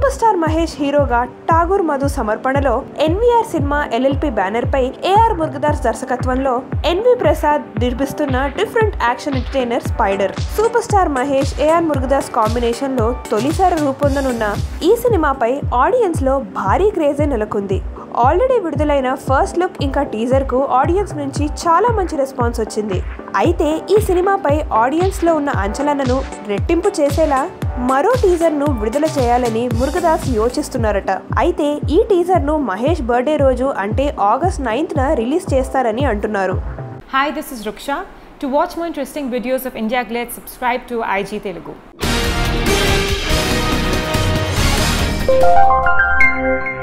Super star Mahesh హీరోగా ఠాగూర్ మధు సమర్పణలో NVR cinema LLP banner పై ఏఆర్ మురుగదాస్ దర్శకత్వంలో ఎన్వి ప్రసాద్ నిర్మిస్తున్న different action entertainer Spyder. Super star Mahesh AR Murugadoss combination లో తొలిసారి రూపొందనున్న ఈ సినిమాపై ఆడియన్స్ లో భారీ క్రేజే నెలకొంది. ఆల్రెడీ విడుదలైన ఫస్ట్ లుక్ ఇంకా టీజర్ కు ఆడియన్స్ నుంచి చాలా మంచి రెస్పాన్స్ వచ్చింది. అయితే ఈ సినిమాపై ఆడియన్స్ లో ఉన్న అంచనాలను రెట్టింపు చేసేలా మరో టీజర్ ను విడుదల చేయాలని మురుగదాస్ యోచిస్తున్నారట. అయితే ఈ టీజర్ ను మహేష్ బర్త్డే రోజు అంటే August 9th రిలీజ్ చేస్తారని అంటున్నారు. Hi, this is Ruksha. To watch more interesting videos of India Glitz, subscribe to IG Telugu.